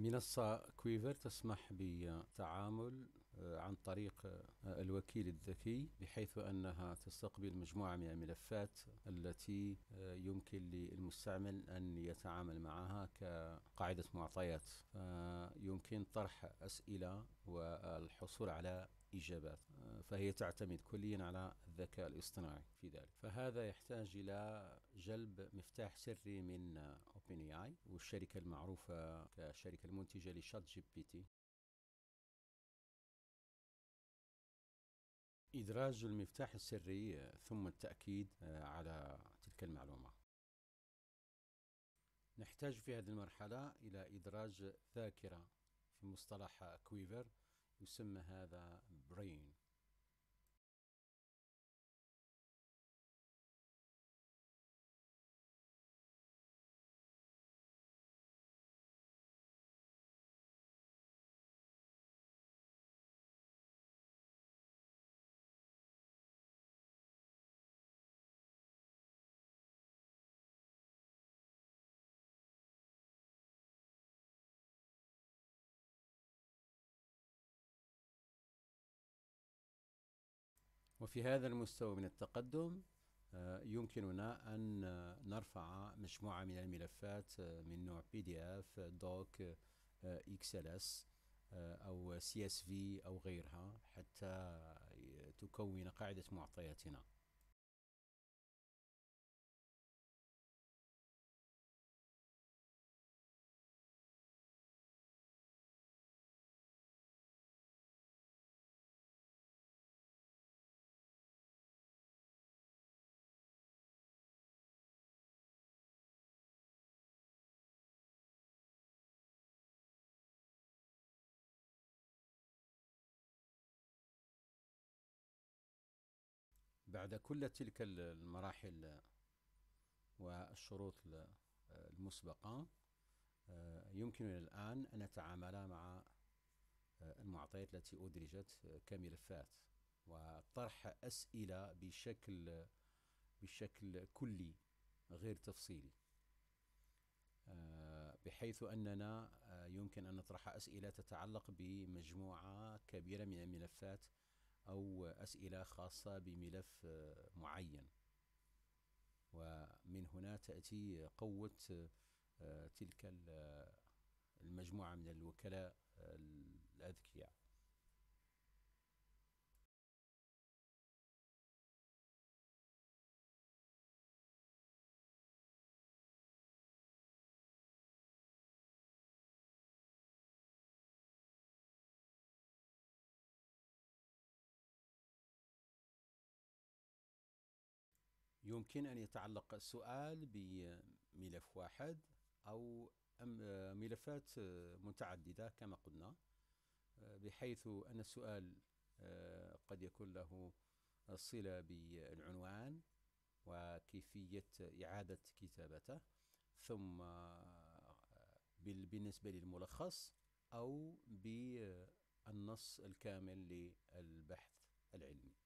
منصة كويفر تسمح بالتعامل عن طريق الوكيل الذكي، بحيث أنها تستقبل مجموعة من الملفات التي يمكن للمستعمل أن يتعامل معها كقاعدة معطيات. يمكن طرح أسئلة والحصول على إجابات، فهي تعتمد كليا على الذكاء الاصطناعي في ذلك. فهذا يحتاج إلى جلب مفتاح سري من OpenAI والشركة المعروفة كشركة المنتجة لشات جي بي تي. إدراج المفتاح السري ثم التأكيد على تلك المعلومة. نحتاج في هذه المرحلة إلى إدراج ذاكرة. في مصطلح كويفر يسمى هذا برين. وفي هذا المستوى من التقدم يمكننا أن نرفع مجموعة من الملفات من نوع PDF، دوك، XLS أو CSV أو غيرها، حتى تكون قاعدة معطياتنا. بعد كل تلك المراحل والشروط المسبقة، يمكننا الآن أن نتعامل مع المعطيات التي أدرجت كملفات، وطرح أسئلة بشكل كلي غير تفصيلي، بحيث أننا يمكن أن نطرح أسئلة تتعلق بمجموعة كبيرة من الملفات أو أسئلة خاصة بملف معين. ومن هنا تأتي قوة تلك المجموعة من الوكلاء الأذكياء. يمكن أن يتعلق السؤال بملف واحد أو ملفات متعددة كما قلنا، بحيث أن السؤال قد يكون له صلة بالعنوان وكيفية إعادة كتابته، ثم بالنسبة للملخص أو بالنص الكامل للبحث العلمي.